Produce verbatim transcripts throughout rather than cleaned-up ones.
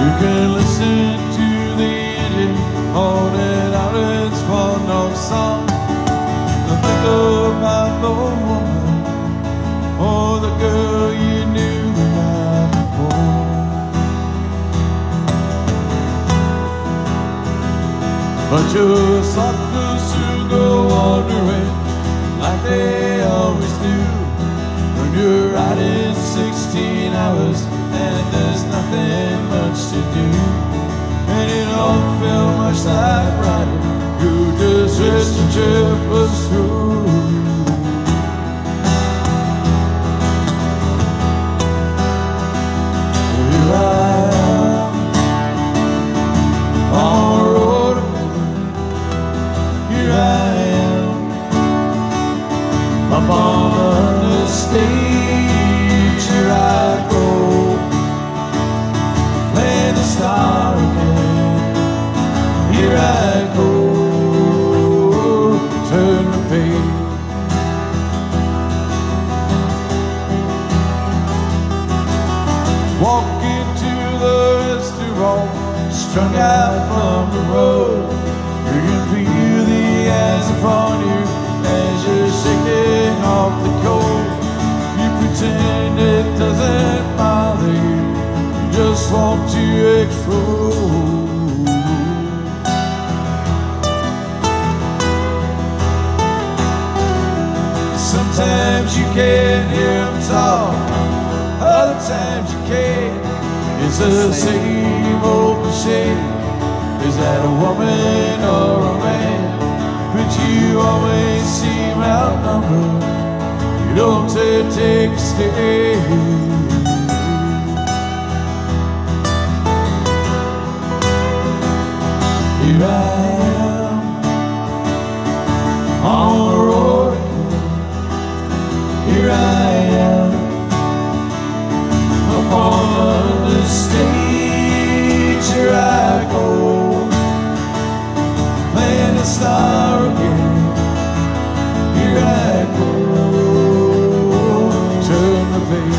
You can listen to the engine holding out its one-note song, and think about the woman or the girl you knew the night before. But your suckers who go wandering like they always do, when you're riding sixteen hours and there's nothing much to do, and you don't feel much like riding, you just wish the trip was through. Here I am on the road again. Here I am up on the stage. Here I go, playing the star again. Here I go, turn the page. Walk into the restaurant, strung out from the road. You can feel the eyes upon you as you're shaking off the cold. You pretend it doesn't bother you, you just want to explode. Sometimes you can't hear them talk, other times you can't. It's the same old cliche. Is that a woman or a man? But you always seem outnumbered. You don't take, take a stand. Here I am on the road again. Here I am up on the stage. Here I go, playing the star again. Here I go, turn the page.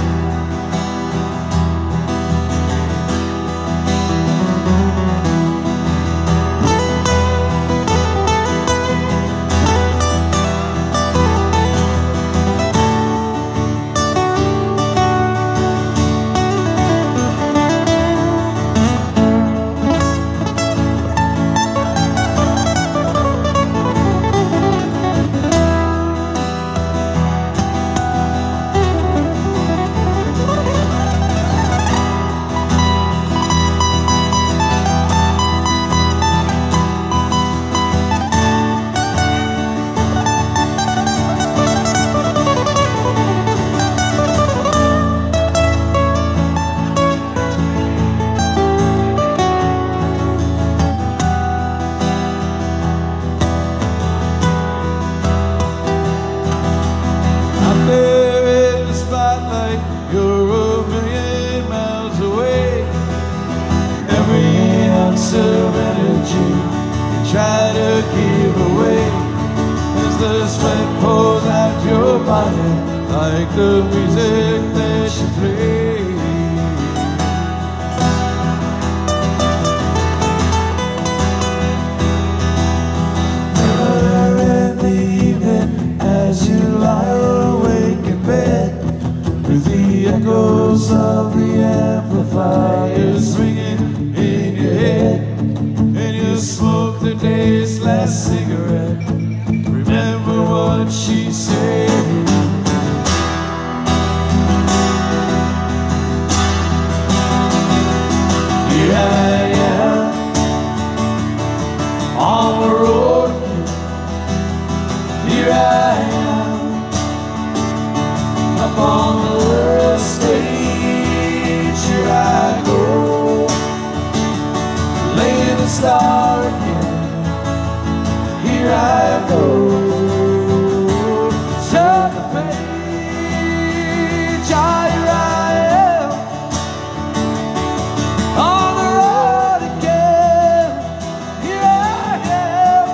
Try to give away as the sweat pours out your body, like the music that you play. Later in the evening, as you lie awake in bed, with the echoes of the amplifiers ringing in your head, smoke the day's last cigarette. Remember what she said. Here I am on the road again. Here I am up on the stage. Here I go, laying the star again. Here I go, turn the page. Ah, here I am on the road again. Here I am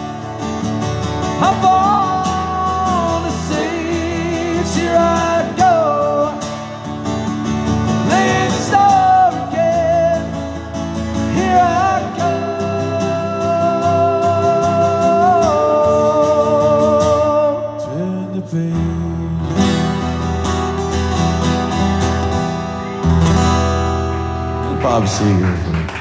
up on the stage. Here I go, laying the star again. Bob Seger.